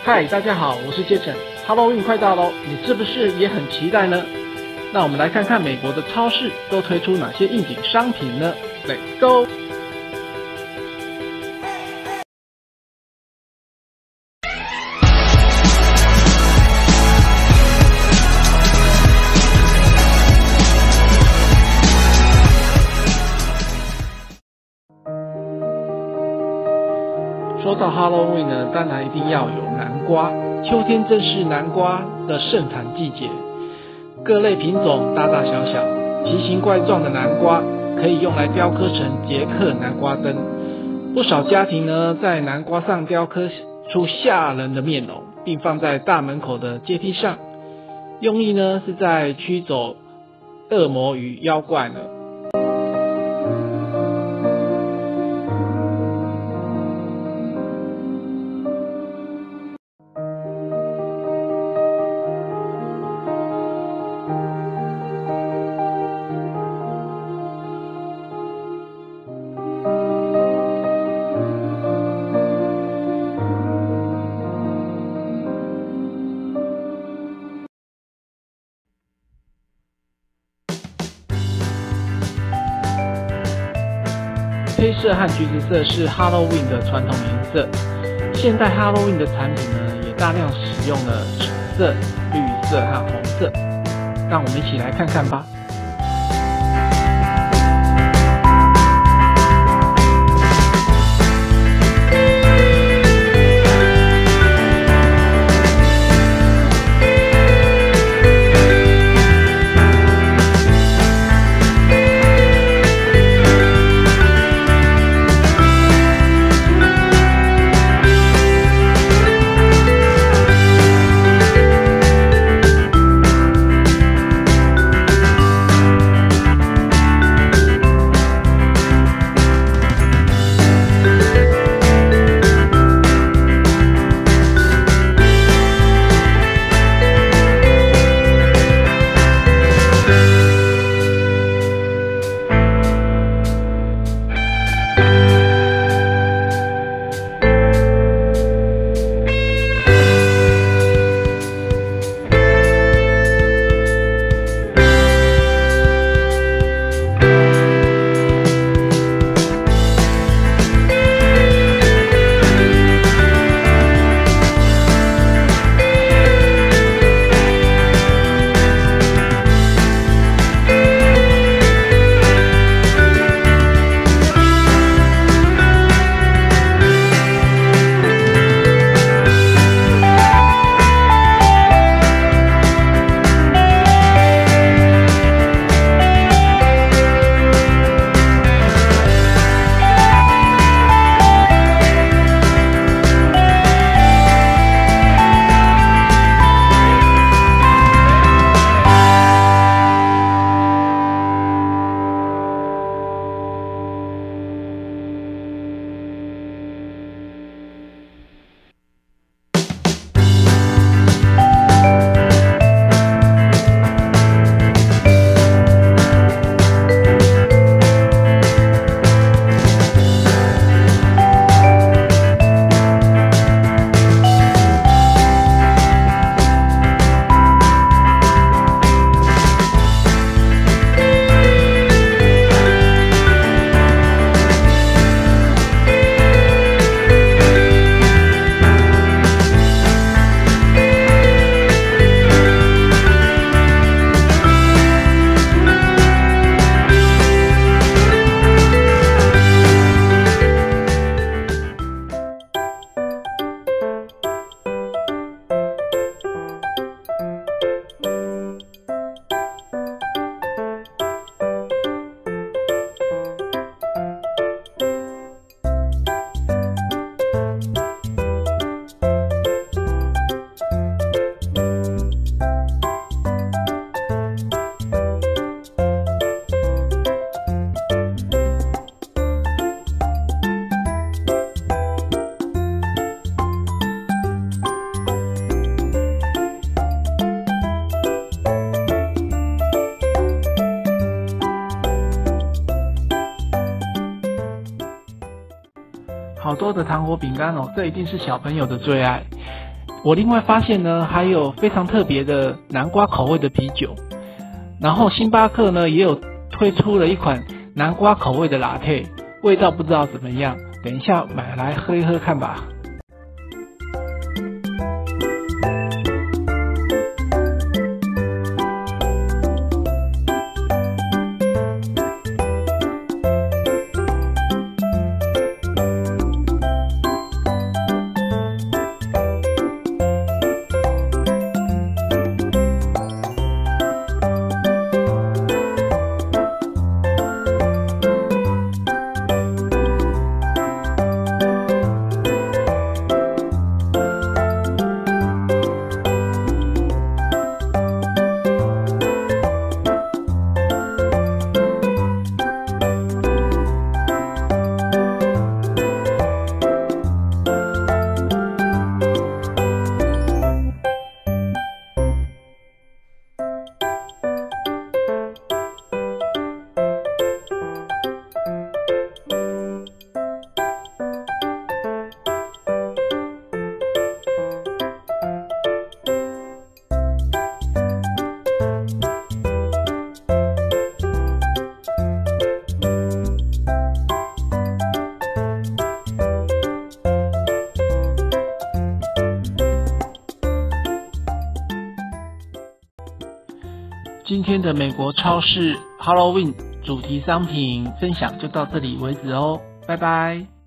嗨，大家好，我是杰森。Halloween 快到喽，你是不是也很期待呢？那我们来看看美国的超市都推出哪些应景商品呢 ？Let's go！ 说到 Halloween 呢，当然一定要有南瓜。秋天正是南瓜的盛产季节，各类品种大大小小、奇形怪状的南瓜可以用来雕刻成捷克南瓜灯。不少家庭呢，在南瓜上雕刻出吓人的面容，并放在大门口的阶梯上，用意呢是在驱走恶魔与妖怪呢。黑色和橘子色是 Halloween 的传统颜色，现代 Halloween 的产品呢，也大量使用了橙色、绿色和红色，让我们一起来看看吧。好多的糖果饼干哦，这一定是小朋友的最爱。 我另外发现呢，还有非常特别的南瓜口味的啤酒，然后星巴克呢也有推出了一款南瓜口味的Latte，味道不知道怎么样，等一下买来喝一喝看吧。今天的美国超市 Halloween 主题商品分享就到这里为止哦，拜拜。